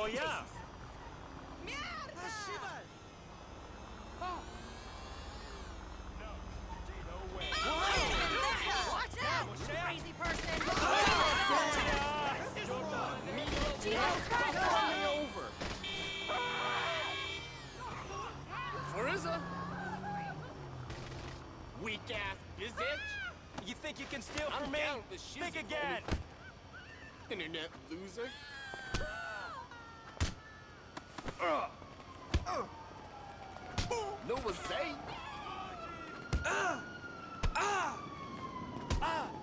yeah. Mierda! No. No way. Watch out! Crazy person! Coming over. Frizza. Weak ass bitch. You think you can steal I'm from me? down with the shit. Think again. Internet loser. No was say.